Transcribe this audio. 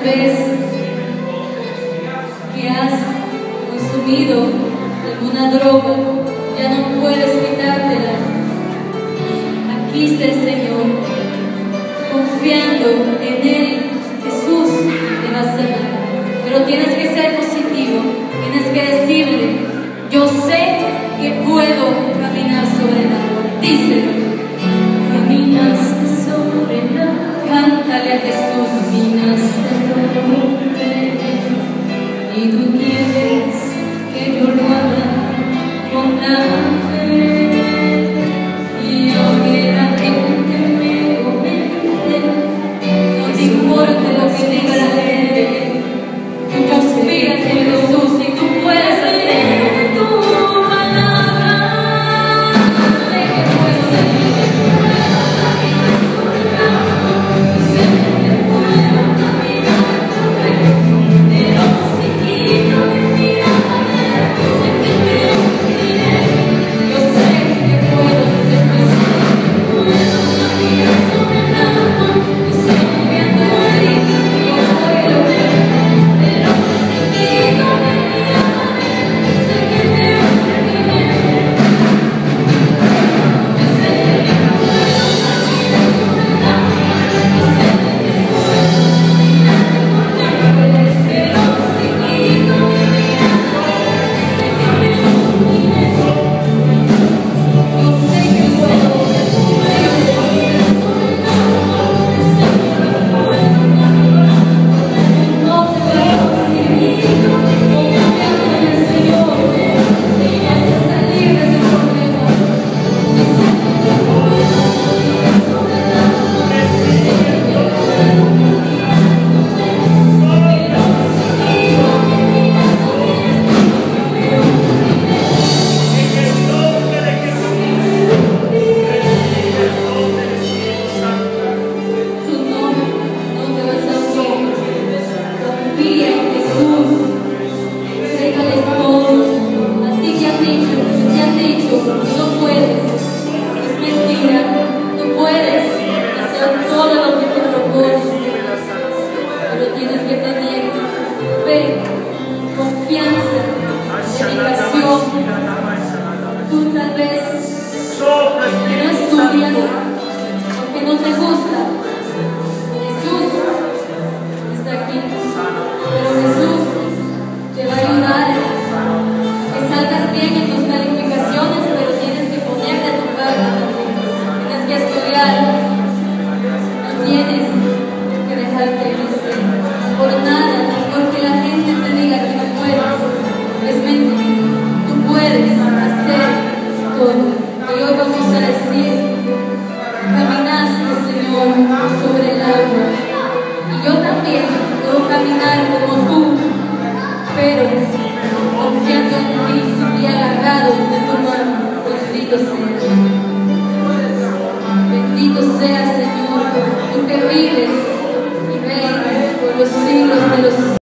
vez que has consumido alguna droga, ya no puedes quitártela. Aquí está el Señor, confiando en Él. Jesús te va a sanar, pero tienes que ser positivo, tienes que decirle: yo sé que puedo caminar sobre el agua. Díselo. Caminaste sobre el agua. Cántale a Jesús. Caminaste sobre el agua. Y tú quieres que yo lo haga con la